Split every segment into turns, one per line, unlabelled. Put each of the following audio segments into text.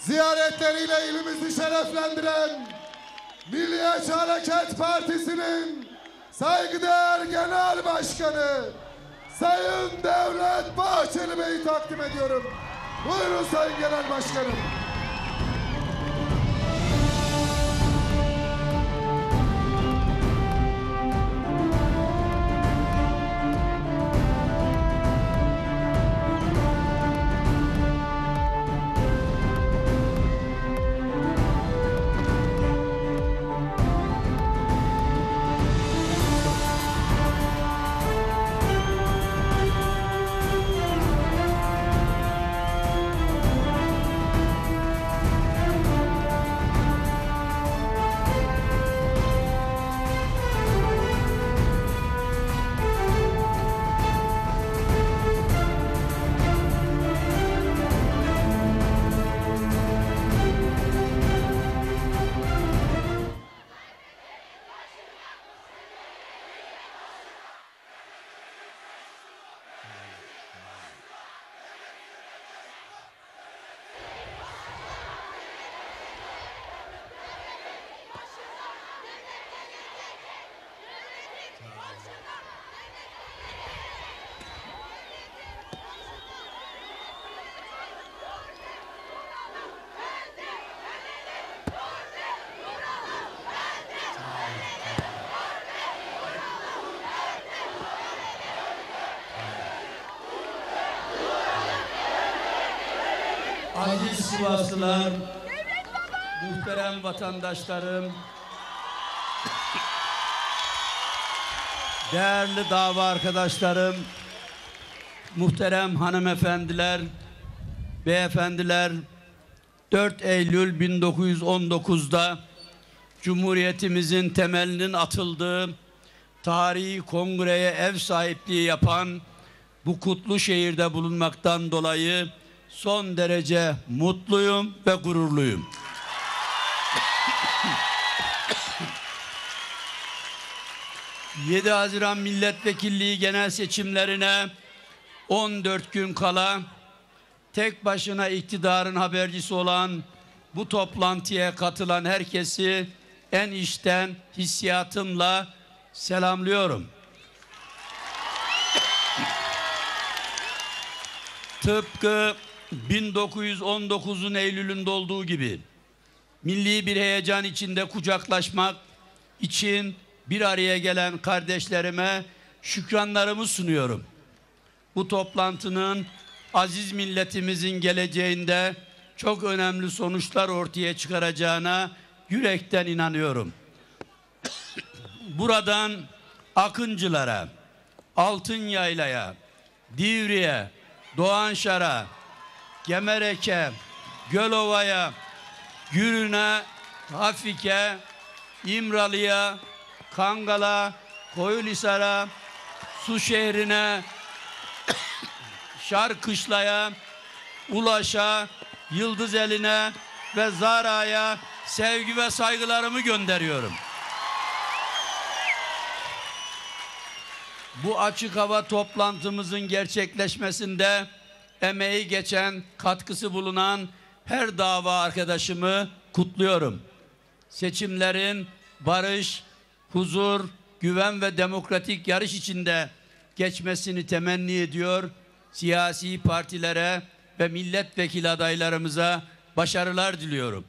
ziyaretleriyle ilimizi şereflendiren Milliyetçi Hareket Partisi'nin saygıdeğer Genel Başkanı Sayın Devlet Bahçeli Bey'i takdim ediyorum. Buyurun Sayın Genel Başkanım.
Aziz Sivaslılar, muhterem vatandaşlarım, değerli dava arkadaşlarım, muhterem hanımefendiler, beyefendiler, 4 Eylül 1919'da Cumhuriyetimizin temelinin atıldığı tarihi kongreye ev sahipliği yapan bu kutlu şehirde bulunmaktan dolayı son derece mutluyum ve gururluyum. ...7 Haziran Milletvekilliği genel seçimlerine 14 gün kala tek başına iktidarın habercisi olan bu toplantıya katılan herkesi en içten hissiyatımla selamlıyorum. Tıpkı 1919'un Eylül'ünde olduğu gibi milli bir heyecan içinde kucaklaşmak için bir araya gelen kardeşlerime şükranlarımı sunuyorum. Bu toplantının aziz milletimizin geleceğinde çok önemli sonuçlar ortaya çıkaracağına yürekten inanıyorum. Buradan Akıncılara, Altınyaylı'ya, Divri'ye, Doğanşar'a, Gemerek'e, Gölova'ya, Gürün'e, Hafik'e, İmralı'ya, Kangal'a, Koyulisar'a, Suşehri'ne, Şarkışla'ya, Ulaş'a, Yıldızeli'ne ve Zara'ya sevgi ve saygılarımı gönderiyorum. Bu açık hava toplantımızın gerçekleşmesinde emeği geçen, katkısı bulunan her dava arkadaşımı kutluyorum. Seçimlerin barış, huzur, güven ve demokratik yarış içinde geçmesini temenni ediyor. Siyasi partilere ve milletvekili adaylarımıza başarılar diliyorum.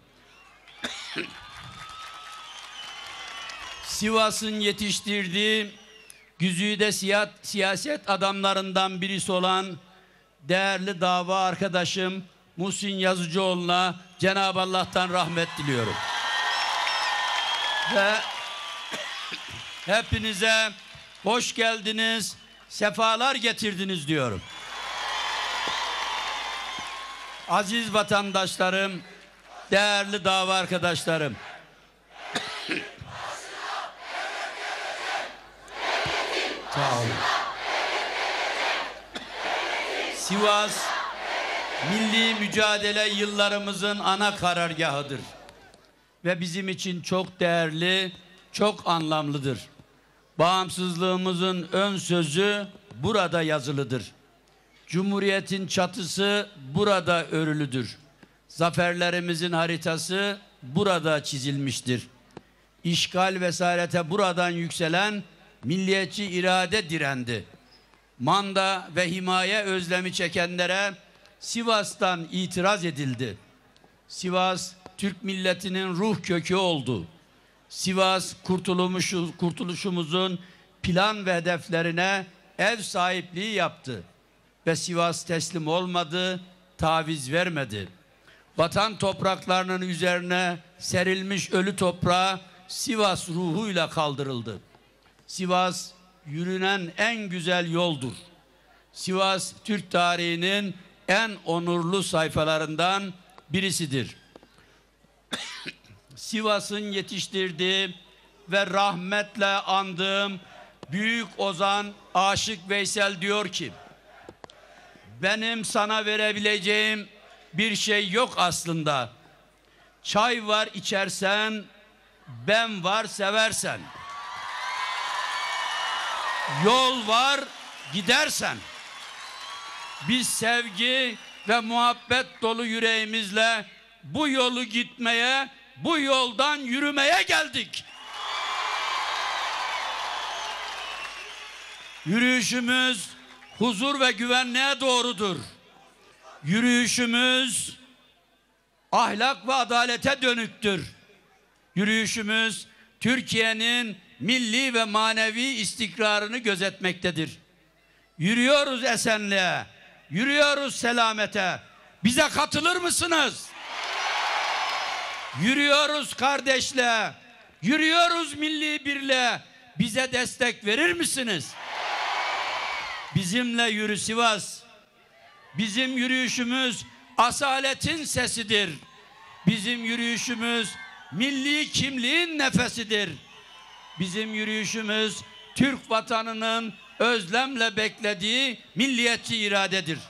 Sivas'ın yetiştirdiği güzide siyaset adamlarından birisi olan değerli dava arkadaşım Muhsin Yazıcıoğlu'na Cenab-ı Allah'tan rahmet diliyorum. Ve hepinize hoş geldiniz, sefalar getirdiniz diyorum. Aziz vatandaşlarım, değerli dava arkadaşlarım. Sağ olun. Sivas, milli mücadele yıllarımızın ana karargahıdır. Ve bizim için çok değerli, çok anlamlıdır. Bağımsızlığımızın ön sözü burada yazılıdır. Cumhuriyetin çatısı burada örülüdür. Zaferlerimizin haritası burada çizilmiştir. İşgal vesarete buradan yükselen milliyetçi irade direndi. Manda ve himaye özlemi çekenlere Sivas'tan itiraz edildi. Sivas, Türk milletinin ruh kökü oldu. Sivas, kurtuluşumuzun plan ve hedeflerine ev sahipliği yaptı. Ve Sivas teslim olmadı, taviz vermedi. Vatan topraklarının üzerine serilmiş ölü toprağa Sivas ruhuyla kaldırıldı. Sivas, yürünen en güzel yoldur. Sivas, Türk tarihinin en onurlu sayfalarından birisidir. Sivas'ın yetiştirdiği ve rahmetle andığım büyük ozan Aşık Veysel diyor ki, benim sana verebileceğim bir şey yok aslında. Çay var içersen, ben var seversen. Yol var gidersen. Biz sevgi ve muhabbet dolu yüreğimizle bu yolu gitmeye, bu yoldan yürümeye geldik. Yürüyüşümüz huzur ve güvenliğe doğrudur. Yürüyüşümüz ahlak ve adalete dönüktür. Yürüyüşümüz Türkiye'nin milli ve manevi istikrarını gözetmektedir. Yürüyoruz esenliğe, yürüyoruz selamete. Bize katılır mısınız? Yürüyoruz kardeşliğe, yürüyoruz milli birliğe. Bize destek verir misiniz? Bizimle yürü Sivas. Bizim yürüyüşümüz asaletin sesidir. Bizim yürüyüşümüz milli kimliğin nefesidir. Bizim yürüyüşümüz Türk vatanının özlemle beklediği milliyetçi iradedir.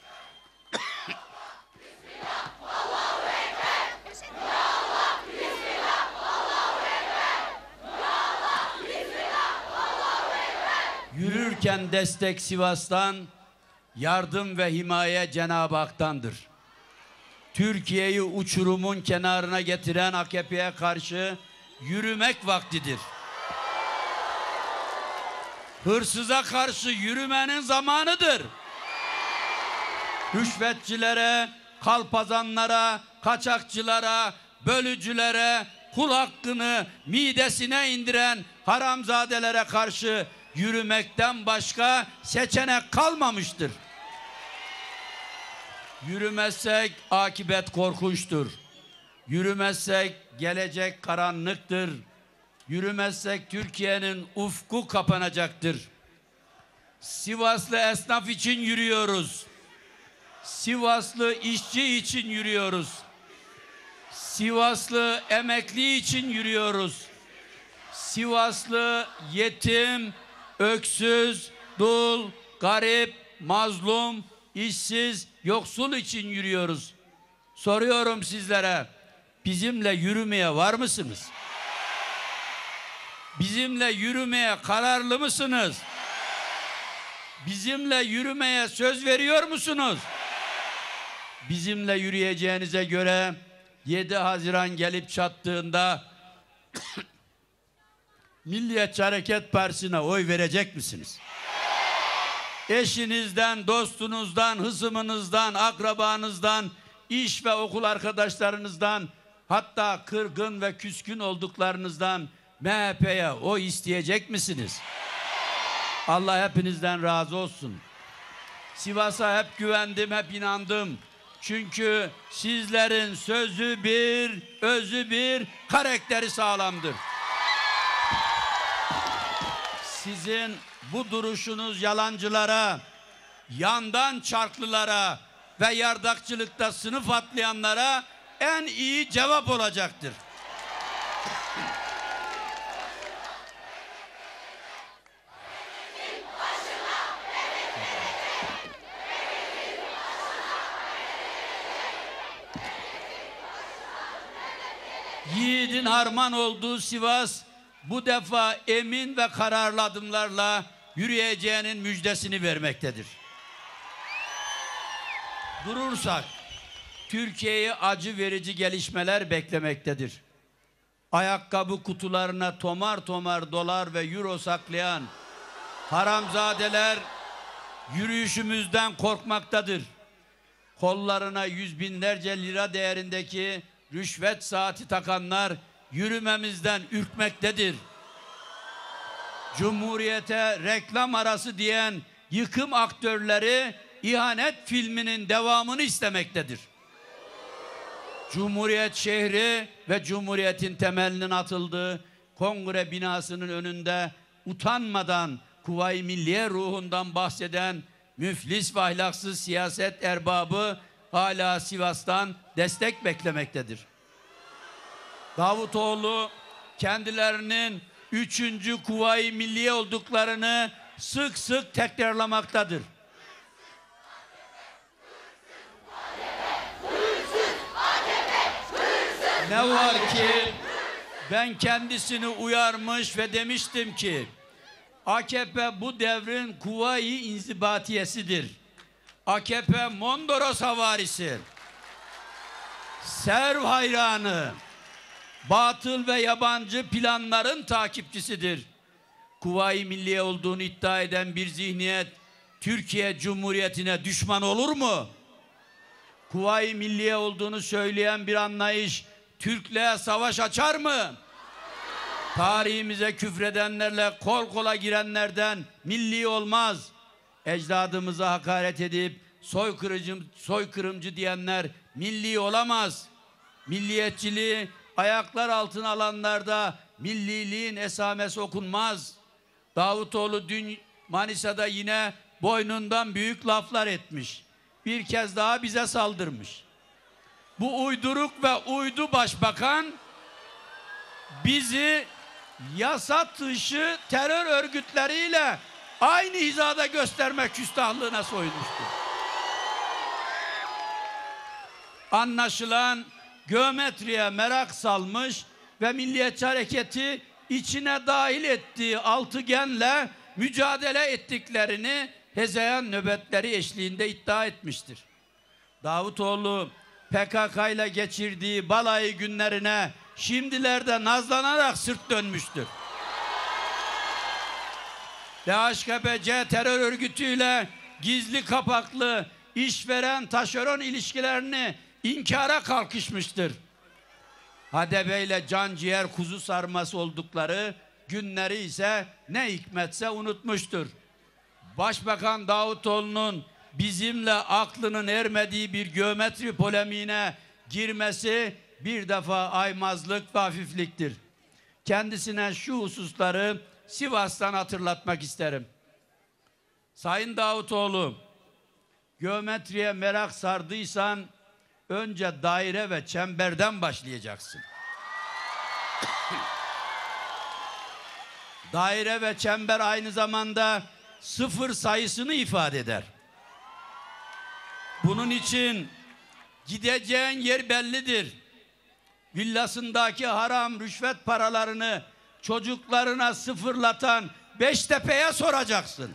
Yürürken destek Sivas'tan, yardım ve himaye Cenab-ı Hak'tandır. Türkiye'yi uçurumun kenarına getiren AKP'ye karşı yürümek vaktidir. Hırsıza karşı yürümenin zamanıdır. Rüşvetçilere, kalpazanlara, kaçakçılara, bölücülere, kul hakkını midesine indiren haramzadelere karşı yürümekten başka seçenek kalmamıştır. Yürümezsek akibet korkunçtur. Yürümezsek gelecek karanlıktır. Yürümezsek Türkiye'nin ufku kapanacaktır. Sivaslı esnaf için yürüyoruz. Sivaslı işçi için yürüyoruz. Sivaslı emekli için yürüyoruz. Sivaslı yetim, öksüz, dul, garip, mazlum, işsiz, yoksul için yürüyoruz. Soruyorum sizlere, bizimle yürümeye var mısınız? Bizimle yürümeye kararlı mısınız? Bizimle yürümeye söz veriyor musunuz? Bizimle yürüyeceğinize göre 7 Haziran gelip çattığında Milliyetçi Hareket Partisi'ne oy verecek misiniz? Eşinizden, dostunuzdan, hısımınızdan, akrabanızdan, iş ve okul arkadaşlarınızdan, hatta kırgın ve küskün olduklarınızdan MHP'ye oy isteyecek misiniz? Allah hepinizden razı olsun. Sivas'a hep güvendim, hep inandım. Çünkü sizlerin sözü bir, özü bir, karakteri sağlamdır. Sizin bu duruşunuz yalancılara, yandan çarklılara ve yardakçılıkta sınıf atlayanlara en iyi cevap olacaktır. Yiğidin harman olduğu Sivas bu defa emin ve kararlı adımlarla yürüyeceğinin müjdesini vermektedir. Durursak, Türkiye'yi acı verici gelişmeler beklemektedir. Ayakkabı kutularına tomar tomar dolar ve euro saklayan haramzadeler yürüyüşümüzden korkmaktadır. Kollarına yüz binlerce lira değerindeki rüşvet saati takanlar yürümemizden ürkmektedir. Cumhuriyete reklam arası diyen yıkım aktörleri ihanet filminin devamını istemektedir. Cumhuriyet şehri ve Cumhuriyet'in temelinin atıldığı kongre binasının önünde utanmadan Kuvayi Milliye ruhundan bahseden müflis ve ahlaksız siyaset erbabı hala Sivas'tan destek beklemektedir. Davutoğlu kendilerinin 3. Kuvayi Milliye olduklarını sık sık tekrarlamaktadır. Ne var ki ben kendisini uyarmış ve demiştim ki AKP bu devrin Kuvayi inzibatiyesidir. AKP Mondros havarisi, serv hayranı, batıl ve yabancı planların takipçisidir. Kuvayi Milliye olduğunu iddia eden bir zihniyet Türkiye Cumhuriyeti'ne düşman olur mu? Kuvayi Milliye olduğunu söyleyen bir anlayış Türklüğe savaş açar mı? Tarihimize küfredenlerle kol kola girenlerden milli olmaz. Ecdadımıza hakaret edip soykırımcı diyenler milli olamaz. Milliyetçiliği ayaklar altına alanlarda milliliğin esamesi okunmaz. Davutoğlu dün Manisa'da yine boynundan büyük laflar etmiş. Bir kez daha bize saldırmış. Bu uyduruk ve uydu başbakan bizi yasa dışı terör örgütleriyle aynı hizada göstermek küstahlığına soyunmuştur. Anlaşılan geometriye merak salmış ve Milliyetçi Hareketi içine dahil ettiği altıgenle mücadele ettiklerini hezeyan nöbetleri eşliğinde iddia etmiştir. Davutoğlu PKK ile geçirdiği balayı günlerine şimdilerde nazlanarak sırt dönmüştür. DHKPC terör örgütüyle gizli kapaklı işveren taşeron ilişkilerini inkara kalkışmıştır. HDP ile can ciğer kuzu sarması oldukları günleri ise ne hikmetse unutmuştur. Başbakan Davutoğlu'nun bizimle aklının ermediği bir geometri polemiğine girmesi bir defa aymazlık ve hafifliktir. Kendisine şu hususları Sivas'tan hatırlatmak isterim. Sayın Davutoğlu, geometriye merak sardıysan önce daire ve çemberden başlayacaksın. Daire ve çember aynı zamanda sıfır sayısını ifade eder. Bunun için gideceğin yer bellidir. Villasındaki haram rüşvet paralarını çocuklarına sıfırlatan Beştepe'ye soracaksın.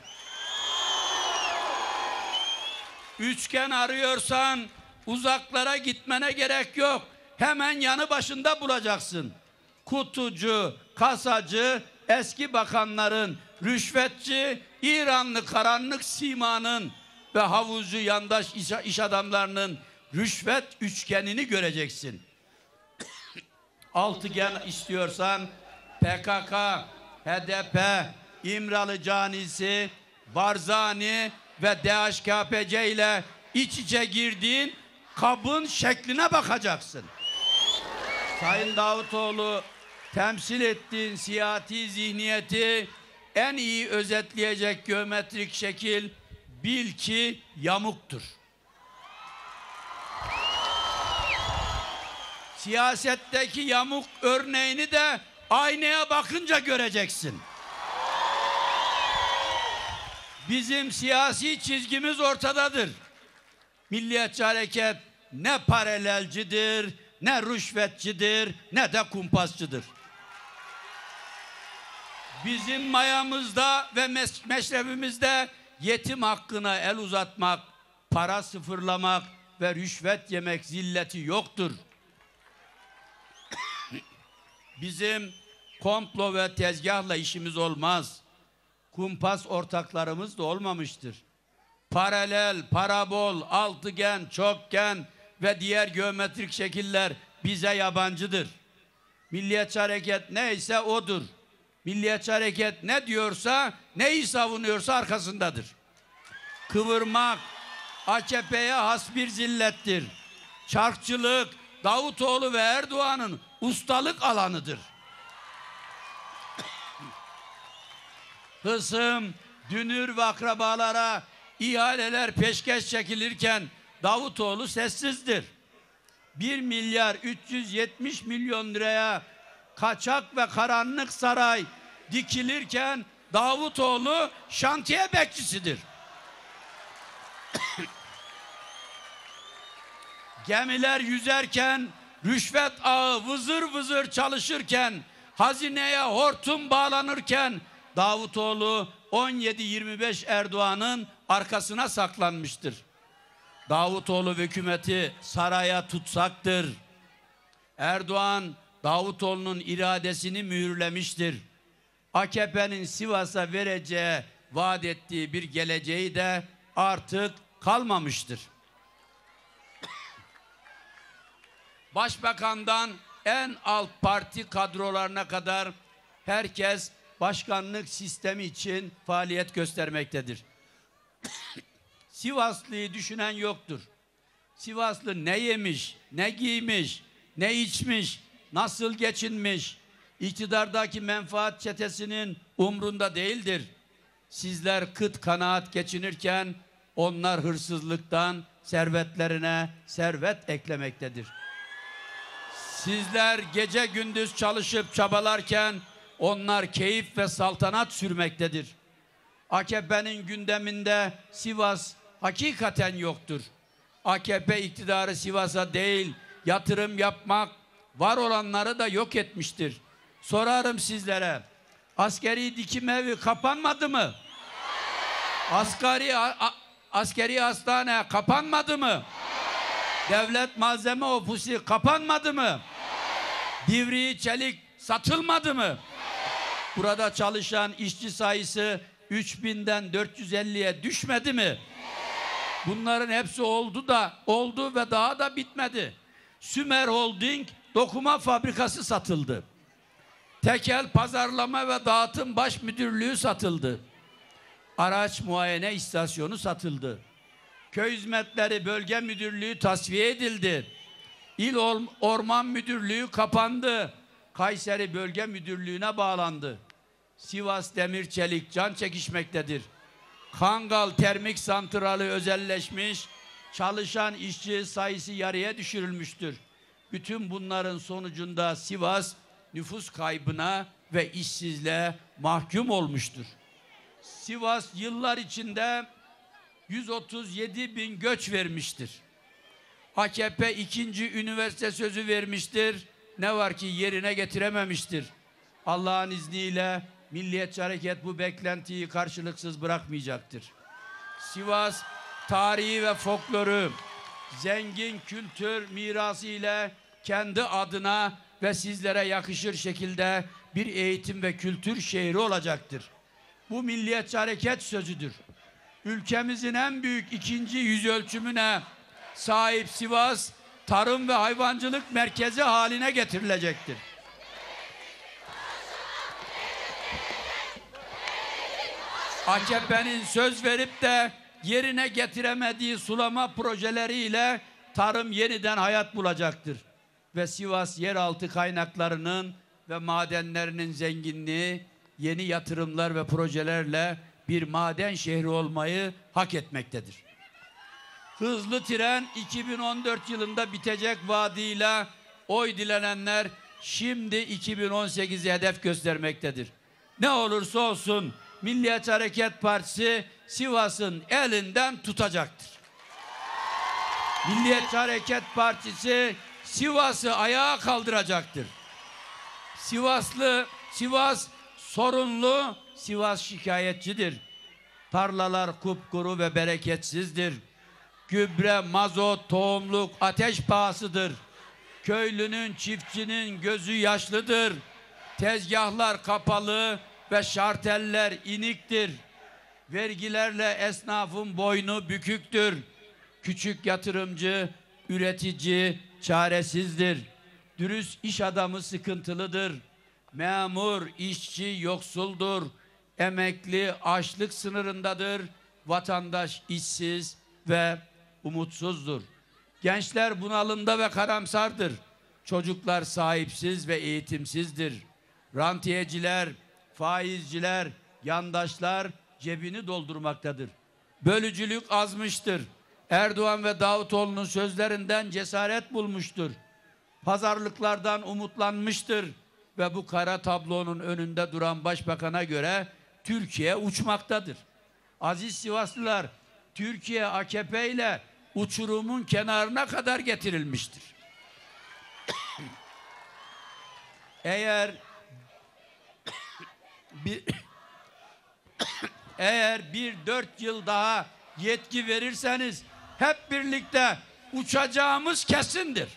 Üçgen arıyorsan uzaklara gitmene gerek yok. Hemen yanı başında bulacaksın. Kutucu, kasacı, eski bakanların, rüşvetçi, İranlı karanlık simanın ve havuzcu yandaş iş adamlarının rüşvet üçgenini göreceksin. Altıgen istiyorsan PKK, HDP, İmralı Canisi, Barzani ve DHKPC ile iç içe girdiğin kabın şekline bakacaksın. Sayın Davutoğlu, temsil ettiğin siyasi zihniyeti en iyi özetleyecek geometrik şekil bil ki yamuktur. Siyasetteki yamuk örneğini de aynaya bakınca göreceksin. Bizim siyasi çizgimiz ortadadır. Milliyetçi Hareket ne paralelcidir, ne rüşvetçidir, ne de kumpasçıdır. Bizim mayamızda ve meşrebimizde yetim hakkına el uzatmak, para sıfırlamak, ve rüşvet yemek zilleti yoktur. Bizim komplo ve tezgahla işimiz olmaz. Kumpas ortaklarımız da olmamıştır. Paralel, parabol, altıgen, çokgen ve diğer geometrik şekiller bize yabancıdır. Milliyetçi Hareket neyse odur. Milliyetçi Hareket ne diyorsa, neyi savunuyorsa arkasındadır. Kıvırmak AKP'ye has bir zillettir. Çarkçılık Davutoğlu ve Erdoğan'ın ustalık alanıdır. Hısım, dünür ve akrabalara ihaleler peşkeş çekilirken Davutoğlu sessizdir. 1 milyar 370 milyon liraya kaçak ve karanlık saray dikilirken Davutoğlu şantiye bekçisidir. Gemiler yüzerken, rüşvet ağı vızır vızır çalışırken, hazineye hortum bağlanırken Davutoğlu 17-25 Erdoğan'ın arkasına saklanmıştır. Davutoğlu hükümeti saraya tutsaktır. Erdoğan Davutoğlu'nun iradesini mühürlemiştir. AKP'nin Sivas'a vereceği, vaat ettiği bir geleceği de artık kalmamıştır. Başbakandan en alt parti kadrolarına kadar herkes başkanlık sistemi için faaliyet göstermektedir. Sivaslı'yı düşünen yoktur. Sivaslı ne yemiş, ne giymiş, ne içmiş, nasıl geçinmiş, iktidardaki menfaat çetesinin umrunda değildir. Sizler kıt kanaat geçinirken onlar hırsızlıktan servetlerine servet eklemektedir. Sizler gece gündüz çalışıp çabalarken onlar keyif ve saltanat sürmektedir. AKP'nin gündeminde Sivas hakikaten yoktur. AKP iktidarı Sivas'a değil, yatırım yapmak, var olanları da yok etmiştir. Sorarım sizlere, askeri dikim evi kapanmadı mı? Askeri hastane kapanmadı mı? Devlet malzeme ofisi kapanmadı mı? Divriği çelik satılmadı mı? Burada çalışan işçi sayısı 3000'den 450'ye düşmedi mi? Bunların hepsi oldu ve daha da bitmedi. Sümer Holding dokuma fabrikası satıldı. Tekel Pazarlama ve Dağıtım Baş Müdürlüğü satıldı. Araç muayene istasyonu satıldı. Köy Hizmetleri Bölge Müdürlüğü tasfiye edildi. İl Orman Müdürlüğü kapandı. Kayseri Bölge Müdürlüğü'ne bağlandı. Sivas Demir Çelik can çekişmektedir. Kangal Termik Santrali özelleşmiş, çalışan işçi sayısı yarıya düşürülmüştür. Bütün bunların sonucunda Sivas nüfus kaybına ve işsizliğe mahkum olmuştur. Sivas yıllar içinde 137 bin göç vermiştir. AKP ikinci üniversite sözü vermiştir. Ne var ki yerine getirememiştir. Allah'ın izniyle Milliyetçi Hareket bu beklentiyi karşılıksız bırakmayacaktır. Sivas tarihi ve folkloru, zengin kültür mirası ile kendi adına ve sizlere yakışır şekilde bir eğitim ve kültür şehri olacaktır. Bu Milliyetçi Hareket sözüdür. Ülkemizin en büyük ikinci yüzölçümüne sahip Sivas, tarım ve hayvancılık merkezi haline getirilecektir. AKP'nin söz verip de yerine getiremediği sulama projeleriyle tarım yeniden hayat bulacaktır. Ve Sivas yeraltı kaynaklarının ve madenlerinin zenginliği yeni yatırımlar ve projelerle bir maden şehri olmayı hak etmektedir. Hızlı tren 2014 yılında bitecek vaadiyle oy dilenenler şimdi 2018'i hedef göstermektedir. Ne olursa olsun Milliyetçi Hareket Partisi Sivas'ın elinden tutacaktır. Milliyetçi Hareket Partisi Sivas'ı ayağa kaldıracaktır. Sivas sorunlu, Sivas şikayetçidir. Tarlalar kupkuru ve bereketsizdir. Gübre, mazot, tohumluk ateş pahasıdır. Köylünün, çiftçinin gözü yaşlıdır. Tezgahlar kapalı ve şarteller iniktir. Vergilerle esnafın boynu büküktür. Küçük yatırımcı, üretici çaresizdir. Dürüst iş adamı sıkıntılıdır. Memur, işçi yoksuldur. Emekli açlık sınırındadır. Vatandaş işsiz ve umutsuzdur. Gençler bunalımda ve karamsardır. Çocuklar sahipsiz ve eğitimsizdir. Rantiyeciler, faizciler, yandaşlar cebini doldurmaktadır. Bölücülük azmıştır. Erdoğan ve Davutoğlu'nun sözlerinden cesaret bulmuştur. Pazarlıklardan umutlanmıştır ve bu kara tablonun önünde duran başbakana göre Türkiye uçmaktadır. Aziz Sivaslılar, Türkiye AKP ile uçurumun kenarına kadar getirilmiştir. Eğer bir 4 yıl daha yetki verirseniz hep birlikte uçacağımız kesindir.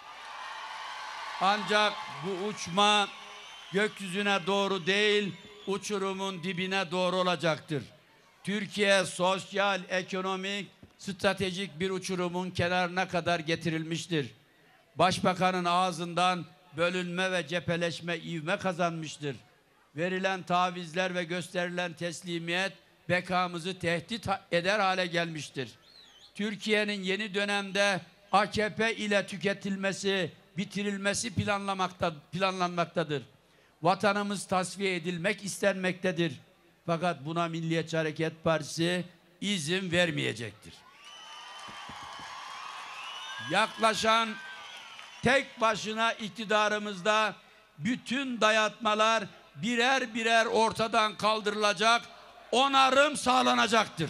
Ancak bu uçma gökyüzüne doğru değil, uçurumun dibine doğru olacaktır. Türkiye sosyal, ekonomik, stratejik bir uçurumun kenarına kadar getirilmiştir. Başbakanın ağzından bölünme ve cepheleşme ivme kazanmıştır. Verilen tavizler ve gösterilen teslimiyet bekamızı tehdit eder hale gelmiştir. Türkiye'nin yeni dönemde AKP ile tüketilmesi, bitirilmesi planlanmaktadır. Vatanımız tasfiye edilmek istenmektedir. Fakat buna Milliyetçi Hareket Partisi izin vermeyecektir. Yaklaşan tek başına iktidarımızda bütün dayatmalar birer birer ortadan kaldırılacak, onarım sağlanacaktır.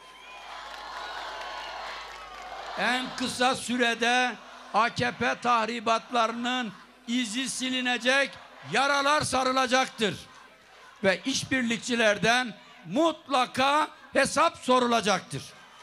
En kısa sürede AKP tahribatlarının izi silinecek, yaralar sarılacaktır. Ve işbirlikçilerden mutlaka hesap sorulacaktır.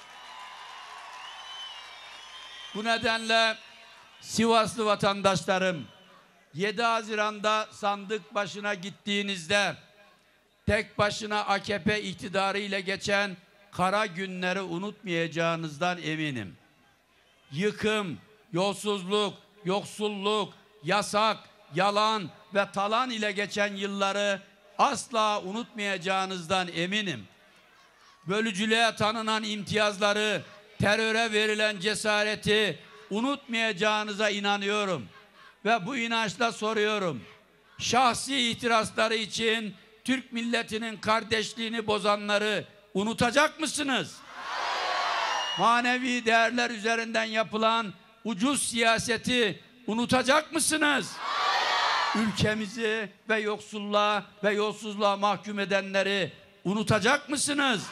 Bu nedenle Sivaslı vatandaşlarım, 7 Haziran'da sandık başına gittiğinizde tek başına AKP iktidarı ile geçen kara günleri unutmayacağınızdan eminim. Yıkım, yolsuzluk, yoksulluk, yasak, yalan ve talan ile geçen yılları asla unutmayacağınızdan eminim. Bölücülüğe tanınan imtiyazları, teröre verilen cesareti unutmayacağınıza inanıyorum. Ve bu inançla soruyorum. Şahsi ihtirasları için Türk milletinin kardeşliğini bozanları unutacak mısınız? Manevi değerler üzerinden yapılan ucuz siyaseti unutacak mısınız? Ülkemizi ve yoksulluğa ve yolsuzluğa mahkum edenleri unutacak mısınız?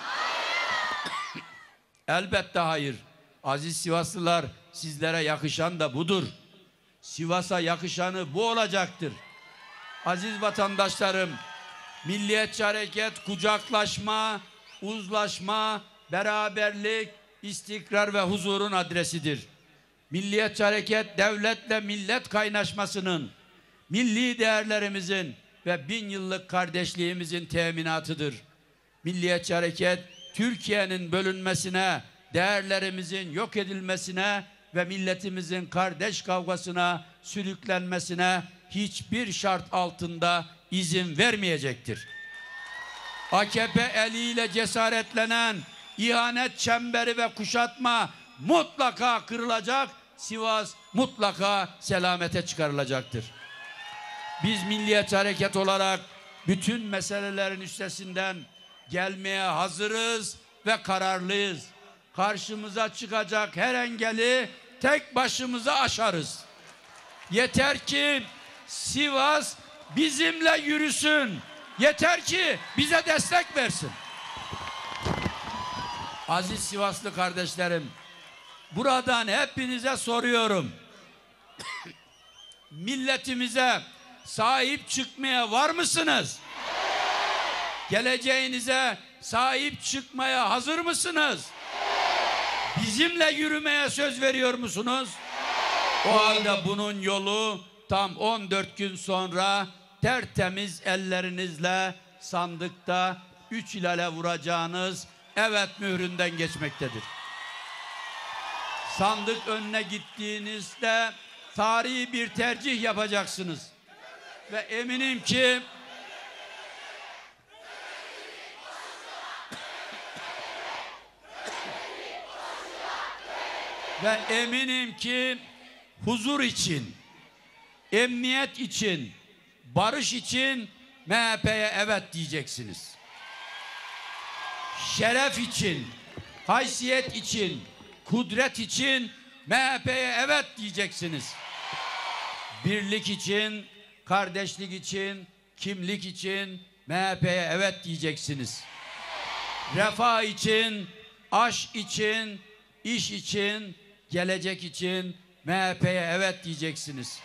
Elbette hayır. Aziz Sivaslılar, sizlere yakışan da budur. Sivas'a yakışanı bu olacaktır. Aziz vatandaşlarım, Milliyetçi Hareket kucaklaşma, uzlaşma, beraberlik, istikrar ve huzurun adresidir. Milliyetçi Hareket devletle millet kaynaşmasının, milli değerlerimizin ve 1000 yıllık kardeşliğimizin teminatıdır. Milliyetçi Hareket Türkiye'nin bölünmesine, değerlerimizin yok edilmesine ve milletimizin kardeş kavgasına sürüklenmesine hiçbir şart altında izin vermeyecektir. AKP eliyle cesaretlenen ihanet çemberi ve kuşatma mutlaka kırılacak, Sivas mutlaka selamete çıkarılacaktır. Biz Milliyetçi Hareket olarak bütün meselelerin üstesinden gelmeye hazırız ve kararlıyız. Karşımıza çıkacak her engeli tek başımıza aşarız. Yeter ki Sivas bizimle yürüsün. Yeter ki bize destek versin. Aziz Sivaslı kardeşlerim, buradan hepinize soruyorum. Milletimize sahip çıkmaya var mısınız? Geleceğinize sahip çıkmaya hazır mısınız? Bizimle yürümeye söz veriyor musunuz? O halde bunun yolu tam 14 gün sonra tertemiz ellerinizle sandıkta 3 ilale vuracağınız evet mühründen geçmektedir. Sandık önüne gittiğinizde tarihi bir tercih yapacaksınız. Ve eminim ki huzur için, emniyet için, barış için MHP'ye evet diyeceksiniz. Şeref için, haysiyet için, kudret için MHP'ye evet diyeceksiniz. Birlik için, kardeşlik için, kimlik için MHP'ye evet diyeceksiniz. Refah için, aşk için, iş için, gelecek için MHP'ye evet diyeceksiniz.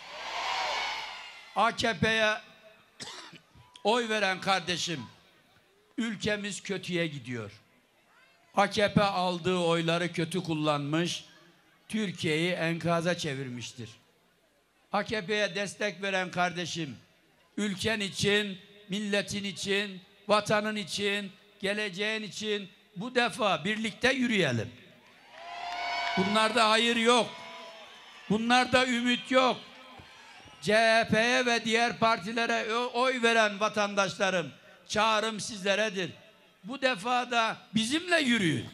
AKP'ye oy veren kardeşim, ülkemiz kötüye gidiyor. AKP aldığı oyları kötü kullanmış, Türkiye'yi enkaza çevirmiştir. AKP'ye destek veren kardeşim, ülken için, milletin için, vatanın için, geleceğin için bu defa birlikte yürüyelim. Bunlarda hayır yok. Bunlarda ümit yok. CHP'ye ve diğer partilere oy veren vatandaşlarım, çağrım sizleredir. Bu defa da bizimle yürüyün.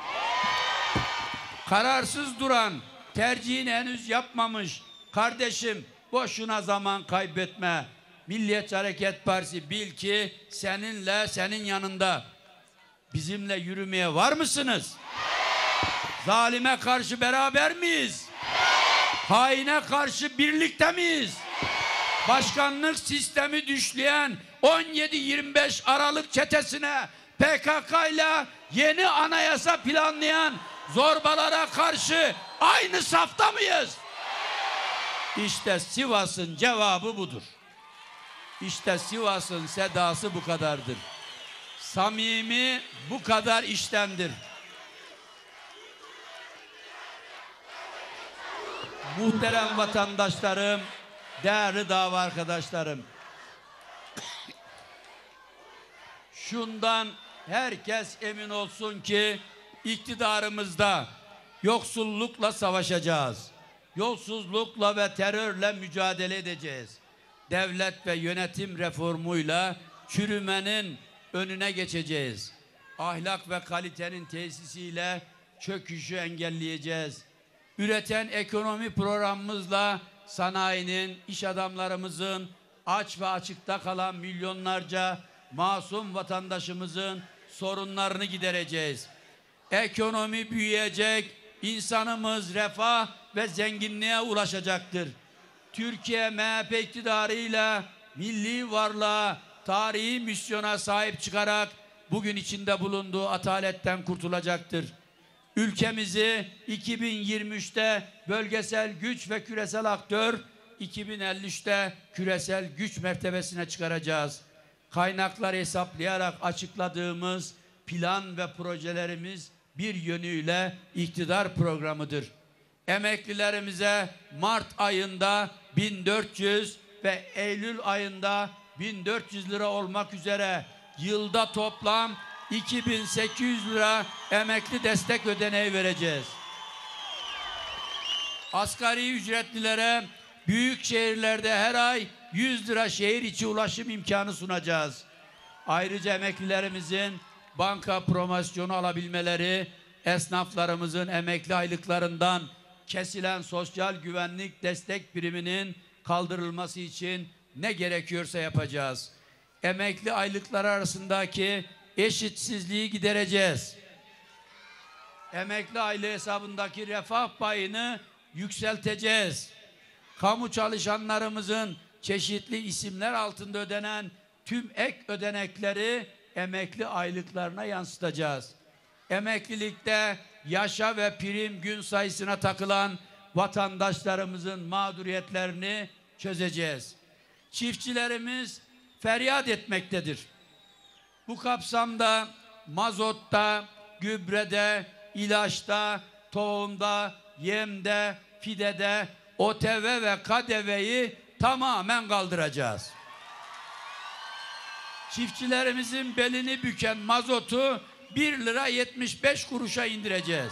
Kararsız duran, tercihini henüz yapmamış kardeşim, boşuna zaman kaybetme. Milliyetçi Hareket Partisi bil ki seninle, senin yanında. Bizimle yürümeye var mısınız? Zalime karşı beraber miyiz? Haine karşı birlikte miyiz? Başkanlık sistemi düşleyen 17-25 Aralık çetesine, PKK ile yeni anayasa planlayan zorbalara karşı aynı safta mıyız? İşte Sivas'ın cevabı budur. İşte Sivas'ın sedası bu kadardır. Samimi bu kadar içtendir. Muhterem vatandaşlarım, değerli dava arkadaşlarım, şundan herkes emin olsun ki iktidarımızda yoksullukla savaşacağız. Yolsuzlukla ve terörle mücadele edeceğiz. Devlet ve yönetim reformuyla çürümenin önüne geçeceğiz. Ahlak ve kalitenin tesisiyle çöküşü engelleyeceğiz. Üreten ekonomi programımızla sanayinin, iş adamlarımızın, aç ve açıkta kalan milyonlarca masum vatandaşımızın sorunlarını gidereceğiz. Ekonomi büyüyecek, insanımız refah ve zenginliğe ulaşacaktır. Türkiye MHP iktidarıyla milli varlığa, tarihi misyona sahip çıkarak bugün içinde bulunduğu ataletten kurtulacaktır. Ülkemizi 2023'te bölgesel güç ve küresel aktör, 2053'te küresel güç mertebesine çıkaracağız. Kaynakları hesaplayarak açıkladığımız plan ve projelerimiz bir yönüyle iktidar programıdır. Emeklilerimize Mart ayında 1400 ve Eylül ayında 1400 lira olmak üzere yılda toplam 2800 lira emekli destek ödeneği vereceğiz. Asgari ücretlilere büyük şehirlerde her ay 100 lira şehir içi ulaşım imkanı sunacağız. Ayrıca emeklilerimizin banka promosyonu alabilmeleri, esnaflarımızın emekli aylıklarından kesilen sosyal güvenlik destek priminin kaldırılması için ne gerekiyorsa yapacağız. Emekli aylıkları arasındaki eşitsizliği gidereceğiz. Emekli aylığı hesabındaki refah payını yükselteceğiz. Kamu çalışanlarımızın çeşitli isimler altında ödenen tüm ek ödenekleri emekli aylıklarına yansıtacağız. Emeklilikte yaşa ve prim gün sayısına takılan vatandaşlarımızın mağduriyetlerini çözeceğiz. Çiftçilerimiz feryat etmektedir. Bu kapsamda mazotta, gübrede, ilaçta, tohumda, yemde, fidede OTV ve KDV'yi tamamen kaldıracağız. Çiftçilerimizin belini büken mazotu 1 lira 75 kuruşa indireceğiz.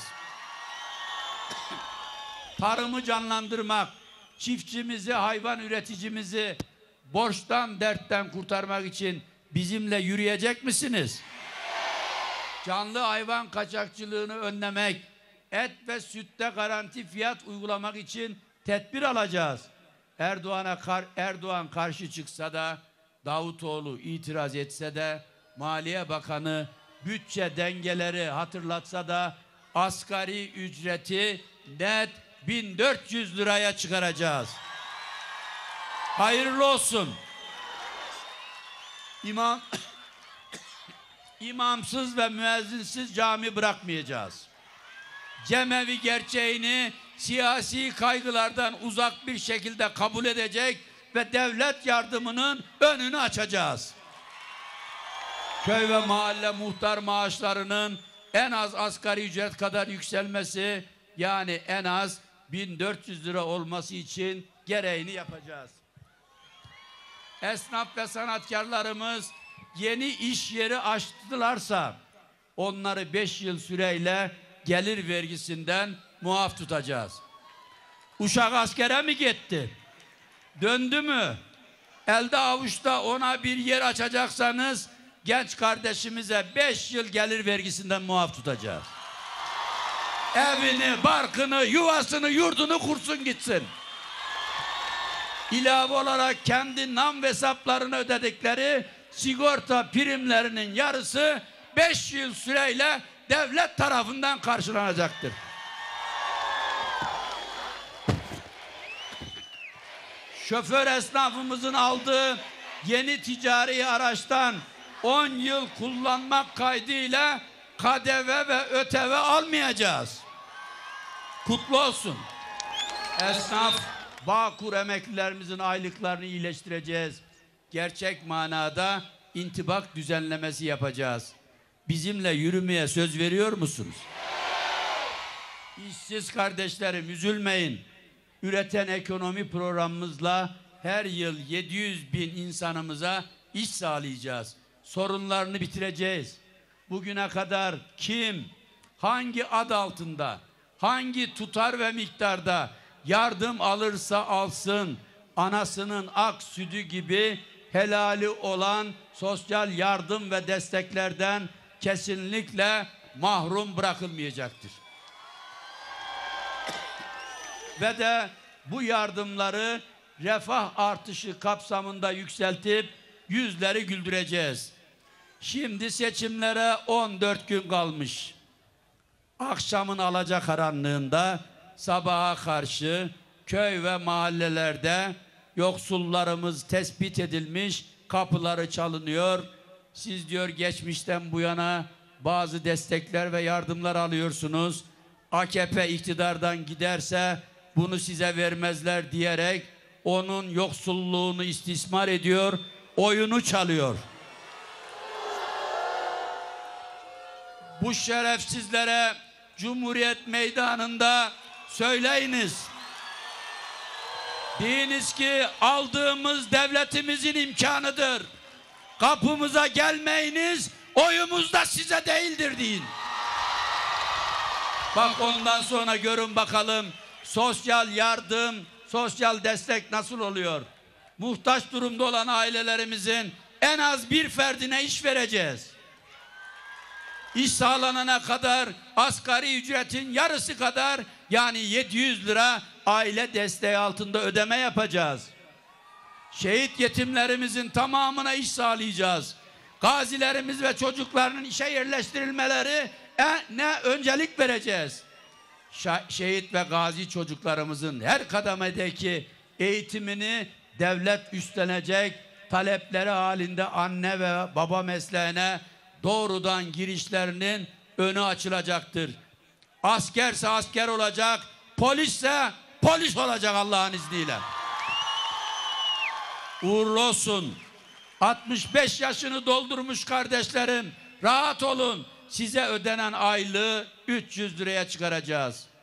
Tarımı canlandırmak, çiftçimizi, hayvan üreticimizi borçtan, dertten kurtarmak için bizimle yürüyecek misiniz? Canlı hayvan kaçakçılığını önlemek, et ve sütte garanti fiyat uygulamak için tedbir alacağız. Erdoğan karşı çıksa da, Davutoğlu itiraz etse de, Maliye Bakanı bütçe dengeleri hatırlatsa da asgari ücreti net 1400 liraya çıkaracağız. Hayırlı olsun. İmamsız ve müezzinsiz cami bırakmayacağız. Cemevi gerçeğini siyasi kaygılardan uzak bir şekilde kabul edecek ve devlet yardımının önünü açacağız. Köy ve mahalle muhtar maaşlarının en az asgari ücret kadar yükselmesi, yani en az 1400 lira olması için gereğini yapacağız. Esnaf ve sanatkarlarımız yeni iş yeri açtılarsa onları 5 yıl süreyle gelir vergisinden muaf tutacağız. Uşak askere mi gitti? Döndü mü? Elde avuçta ona bir yer açacaksanız genç kardeşimize 5 yıl gelir vergisinden muaf tutacağız. Evini, barkını, yuvasını, yurdunu kursun gitsin. İlave olarak kendi nam hesaplarını ödedikleri sigorta primlerinin yarısı 5 yıl süreyle devlet tarafından karşılanacaktır. Şoför esnafımızın aldığı yeni ticari araçtan 10 yıl kullanmak kaydıyla KDV ve ÖTV almayacağız. Kutlu olsun. Esnaf, Bağkur emeklilerimizin aylıklarını iyileştireceğiz. Gerçek manada intibak düzenlemesi yapacağız. Bizimle yürümeye söz veriyor musunuz? İşsiz kardeşlerim, üzülmeyin. Üreten ekonomi programımızla her yıl 700 bin insanımıza iş sağlayacağız. Sorunlarını bitireceğiz. Bugüne kadar kim, hangi ad altında, hangi tutar ve miktarda yardım alırsa alsın, anasının ak sütü gibi helali olan sosyal yardım ve desteklerden kesinlikle mahrum bırakılmayacaktır. Ve de bu yardımları refah artışı kapsamında yükseltip yüzleri güldüreceğiz. Şimdi seçimlere 14 gün kalmış. Akşamın alacakaranlığında sabaha karşı köy ve mahallelerde yoksullarımız tespit edilmiş, kapıları çalınıyor. Siz diyor geçmişten bu yana bazı destekler ve yardımlar alıyorsunuz. AKP iktidardan giderse bunu size vermezler diyerek onun yoksulluğunu istismar ediyor, oyunu çalıyor. Bu şerefsizlere Cumhuriyet Meydanı'nda söyleyiniz. Deyiniz ki aldığımız devletimizin imkanıdır. Kapımıza gelmeyiniz, oyumuz da size değildir deyin. Bak ondan sonra görün bakalım sosyal yardım, sosyal destek nasıl oluyor? Muhtaç durumda olan ailelerimizin en az bir ferdine iş vereceğiz. İş sağlanana kadar asgari ücretin yarısı kadar, yani 700 lira aile desteği altında ödeme yapacağız. Şehit yetimlerimizin tamamına iş sağlayacağız. Gazilerimiz ve çocuklarının işe yerleştirilmeleri ne öncelik vereceğiz. Şehit ve gazi çocuklarımızın her kademedeki eğitimini devlet üstlenecek, talepleri halinde anne ve baba mesleğine doğrudan girişlerinin önü açılacaktır. Askerse asker olacak, polisse polis olacak Allah'ın izniyle. Uğurlu olsun. 65 yaşını doldurmuş kardeşlerim, rahat olun. Size ödenen aylığı 300 liraya çıkaracağız.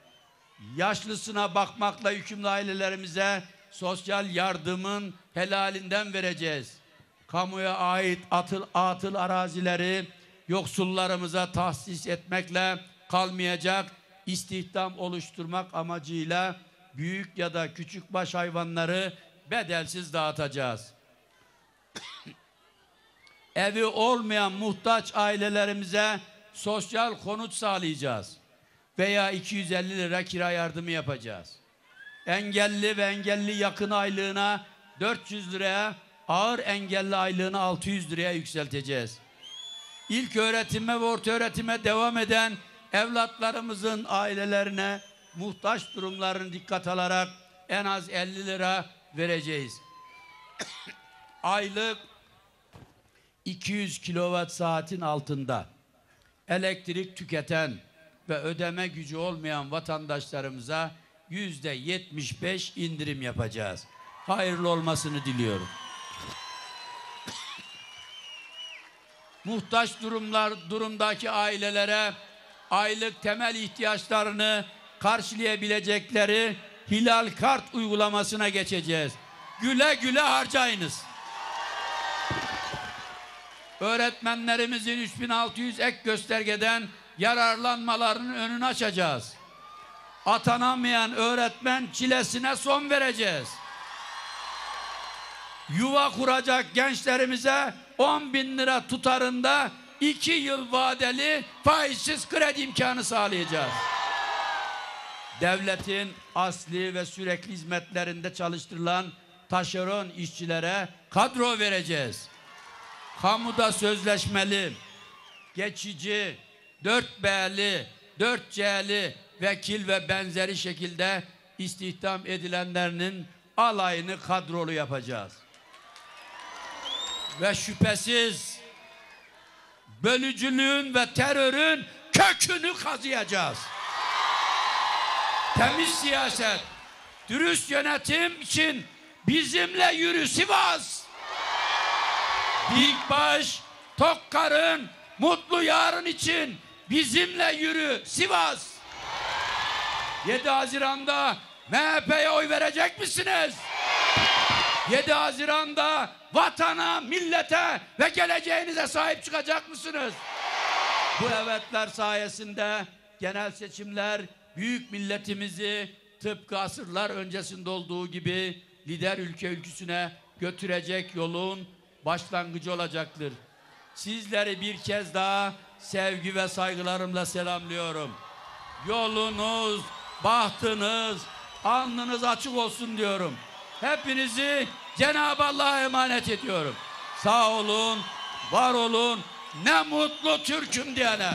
yaşlısına bakmakla yükümlü ailelerimize sosyal yardımın helalinden vereceğiz. Kamuya ait atıl arazileri yoksullarımıza tahsis etmekle kalmayacak, istihdam oluşturmak amacıyla büyük ya da küçük baş hayvanları bedelsiz dağıtacağız. Evi olmayan muhtaç ailelerimize sosyal konut sağlayacağız. Veya 250 lira kira yardımı yapacağız. Engelli ve engelli yakın aylığına 400 liraya, ağır engelli aylığını 600 liraya yükselteceğiz. İlk öğretime ve orta öğretime devam eden evlatlarımızın ailelerine muhtaç durumlarını dikkat alarak en az 50 lira vereceğiz. Aylık 200 kilowatt saatin altında elektrik tüketen ve ödeme gücü olmayan vatandaşlarımıza %75 indirim yapacağız. Hayırlı olmasını diliyorum. Muhtaç durumdaki ailelere aylık temel ihtiyaçlarını karşılayabilecekleri Hilal Kart uygulamasına geçeceğiz. Güle güle harcayınız. Öğretmenlerimizin 3600 ek göstergeden yararlanmalarının önünü açacağız. Atanamayan öğretmen çilesine son vereceğiz. Yuva kuracak gençlerimize 10.000 lira tutarında 2 yıl vadeli faizsiz kredi imkanı sağlayacağız. Devletin asli ve sürekli hizmetlerinde çalıştırılan taşeron işçilere kadro vereceğiz. Kamuda sözleşmeli, geçici, 4B'li, 4C'li vekil ve benzeri şekilde istihdam edilenlerinin alayını kadrolu yapacağız. Ve şüphesiz bölücülüğün ve terörün kökünü kazıyacağız. Temiz siyaset, dürüst yönetim için bizimle yürü Sivas. Dikbaş, tok karın, mutlu yarın için bizimle yürü Sivas. 7 Haziran'da MHP'ye oy verecek misiniz? 7 Haziran'da vatana, millete ve geleceğinize sahip çıkacak mısınız? Bu evetler sayesinde genel seçimler büyük milletimizi tıpkı asırlar öncesinde olduğu gibi lider ülke ülküsüne götürecek yolun başlangıcı olacaktır. Sizleri bir kez daha sevgi ve saygılarımla selamlıyorum. Yolunuz, bahtınız, alnınız açık olsun diyorum. Hepinizi Cenab-ı Allah'a emanet ediyorum. Sağ olun, var olun, ne mutlu Türk'üm diyene.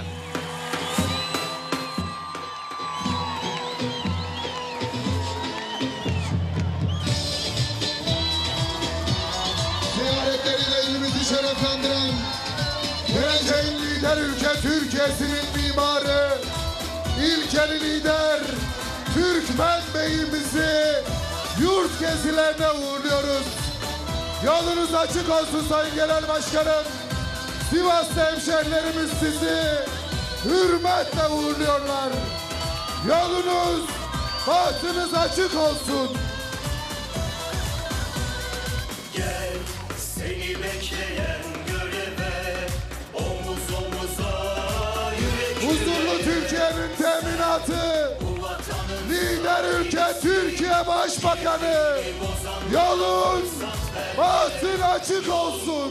Ziyaretleriyle ilimizi şereflendiren geleceğin lider ülke Türkiye'sinin mimarı, ilkeli lider Türkmen Bey'imizi yurt gezilerine uğurluyoruz. Yolunuz açık olsun Sayın Genel Başkanım. Sivas'ta hemşehrilerimiz sizi hürmetle uğurluyorlar. Yolunuz, bahtınız açık olsun.
Gel seni bekleyen göreve omuz omuza yürek
Huzurlu Türkiye'nin teminatı, lider ülke Türkiye Başbakanı, yolun, bahtın açık olsun.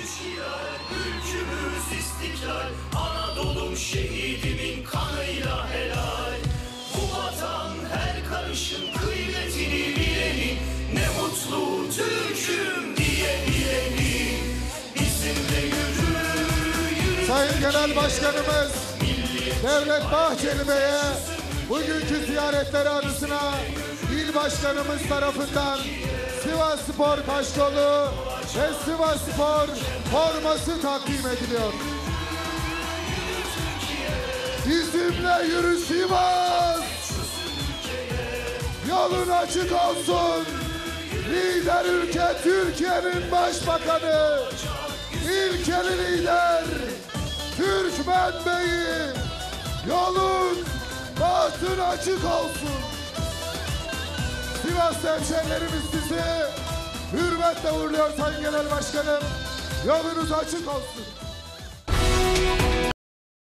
ülkümüz istiklal, Anadolu'm şehidimin kanıyla helal. Bu vatan her karışın kıymetini bileni, ne mutlu Türk'üm diyebileni. Bizimle yürü
Sayın Genel Başkanımız Devlet Bahçeli Bey'e bugünkü ziyaretleri anısına İl Başkanımız tarafından Sivas Spor kaşkolu ve Sivas Spor forması takdim ediliyor. Bizimle yürü Sivas! Yolun açık olsun! Lider ülke Türkiye'nin başbakanı, ilkeli lider Türkmen Bey'i yolun, bahtın açık olsun. Sivas hemşehrilerimiz sizi hürmetle uğurluyor Sayın Genel Başkanım. Yolunuz açık olsun.